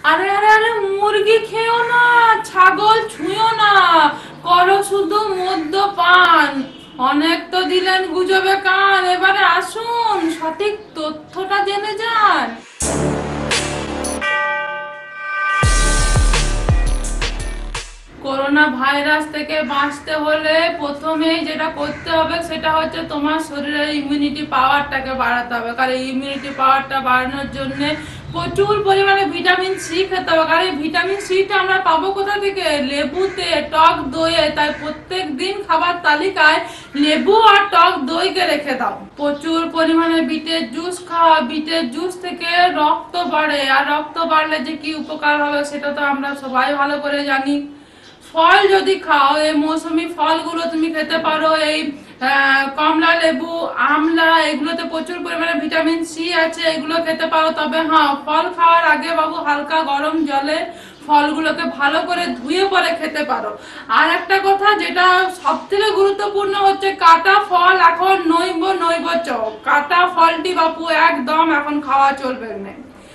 আরে আরে আরে, মুরগি খেও না, ছাগল ছুঁয়ো না, করো শুধু মদ্যপান। অনেক তো দিলেন গুজবে কান, এবারে আসুন সঠিক তথ্যটা জেনে যান। করোনা ভাইরাস থেকে বাঁচতে হলে প্রথমেই যেটা করতে হবে সেটা হচ্ছে তোমার শরীরের ইমিউনিটি পাওয়ারটাকে বাড়াতে হবে। কারণ ইমিউনিটি পাওয়ারটা বাড়ানোর জন্য প্রচুর পরিমাণে ভিটামিন সি খেতে হবে। কারণ এই ভিটামিন সিটা আমরা পাবো কোথা থেকে? লেবুতে, টক দইয়ে। তাই প্রত্যেক দিন খাবার তালিকায় লেবু আর টক দইকে রেখে দাও। প্রচুর পরিমাণে বিটের জুস খাওয়া। বিটের জুস থেকে রক্ত বাড়ে, আর রক্ত বাড়লে যে কি উপকার হবে সেটা তো আমরা সবাই ভালো করে জানি। ফল যদি খাও, এই মৌসুমি ফলগুলো তুমি খেতে পারো। এই কমলা লেবু, আমলা, এগুলোতে প্রচুর পরিমাণে ভিটামিন সি আছে, এগুলো খেতে পারো। তবে হ্যাঁ, ফল খাওয়ার আগে বাবু হালকা গরম জলে ফলগুলোকে ভালো করে ধুয়ে পরে খেতে পারো। আর একটা কথা যেটা সব থেকে গুরুত্বপূর্ণ হচ্ছে, কাটা ফল এখন নইব নইব চ। কাটা ফলটি বাপু একদম এখন খাওয়া চলবে না।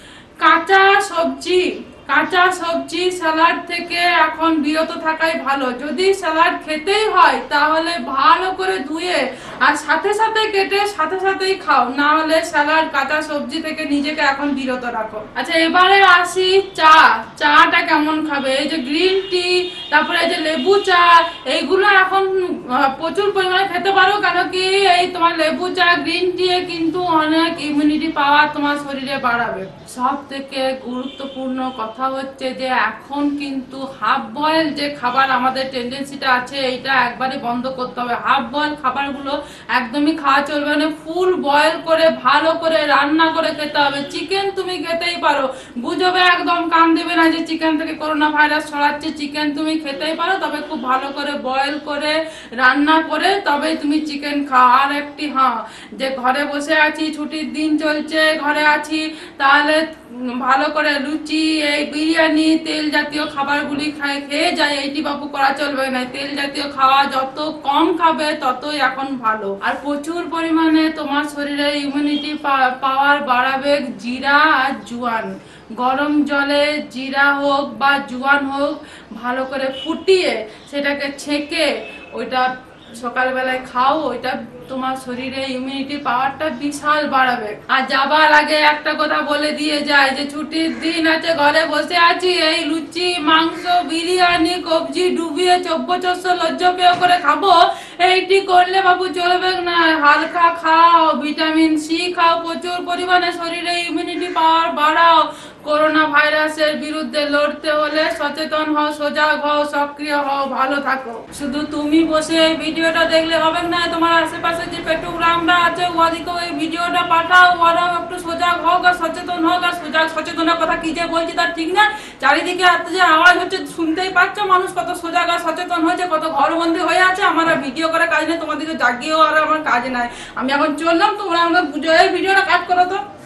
কাঁচা সবজি, কাঁচা সবজি স্যালাড থেকে এখন বিরত থাকাই ভালো। যদি স্যালাড খেতেই হয় তাহলে ভালো করে ধুয়ে আর সাথে সাথে কেটে সাথে সাথেই খাও, না হলে স্যালাড কাঁচা সবজি থেকে নিজেকে এখন বিরত রাখো। আচ্ছা, এবারে আসি চা। চাটা কেমন খাবে? এই যে গ্রিন টি, তারপরে এই যে লেবু চা, এইগুলো এখন প্রচুর পরিমাণে খেতে পারো। কেন কি, এই তোমার লেবু চা, গ্রিন টি কিন্তু অনেক ইমিউনিটি পাওয়ার তোমার শরীরে বাড়াবে। সব থেকে গুরুত্বপূর্ণ কথা হচ্ছে যে এখন কিন্তু হাফ বয়েল যে খাবার আমাদের টেন্ডেন্সিটা আছে, এইটা একবারে বন্ধ করতে হবে। হাফ বয়েল খাবারগুলো একদমই খাওয়া চলবে না। ফুল বয়েল করে ভালো করে রান্না করে খেতে হবে। চিকেন তুমি খেতেই পারো, গুজবে একদম কান দেবে না যে চিকেন থেকে করোনা ভাইরাস ছড়াচ্ছে। চিকেন তুমি খেতেই পারো, তবে খুব ভালো করে বয়েল করে রান্না করে তবেই তুমি চিকেন খাও। আর একটি হ্যাঁ, যে ঘরে বসে আছি, ছুটির দিন চলছে, ঘরে আছি, তাহলে ভালো করে লুচি, এই বিরিয়ানি, তেল জাতীয় খাবারগুলি খেয়ে যায়, এইটি বাবু করা চলবে না। তেল জাতীয় খাওয়া যত কম খাবে ততই এখন ভালো। আর প্রচুর পরিমাণে তোমার শরীরে ইমিউনিটি পাওয়ার বাড়াবে জিরা আর জোয়ান। গরম জলে জিরা হোক বা জোয়ান হোক ভালো করে ফুটিয়ে সেটাকে ছেঁকে ওইটা সকালবেলায় খাও। ওইটা তোমার শরীরে ইমিউনিটি পাওয়ারটা বিশাল বাড়াবে। আর যাবার আগে একটা কথা বলে দিয়ে যায় যে ছুটির দিন আছে, ঘরে বসে আছি, এই লুচি, মাংস, বিরিয়ানি, কবজি ডুবিয়ে চব্বচস্য লজ্জপেয় করে খাবো, এইটি করলে বাবু চলবে না। হালকা খাও, ভিটামিন সি খাও, প্রচুর পরিমাণে শরীরে ইমিউনিটি পাওয়ার বাড়াও। করোনা ভাইরাসের বিরুদ্ধে লড়তে হলে সচেতন হও, সজাগ হও, সক্রিয় হও, ভালো থাকো। শুধু তুমি বসে এই ভিডিওটা দেখলে হবে না, তোমার আশেপাশে যে পেট্রোগ্রামরা আছে ওদেরকেও এই ভিডিওটা পাঠাও, ওরাও একটু সজাগ হোক আর সচেতন হোক। আর সচেতনের কথা কি যে বলছি তার ঠিক না। চারিদিকে এত যে আওয়াজ হচ্ছে শুনতেই পাচ্ছ, মানুষ কত সজাগ আর সচেতন হয়েছে, কত ঘরবন্দি হয়ে আছে। আমার ভিডিও করে কাজ নেই, তোমাদেরকে জাগিয়েও আর আমার কাজ নাই। আমি এখন চললাম, তোমরা আমাদের ভিডিওটা কাট করো তো।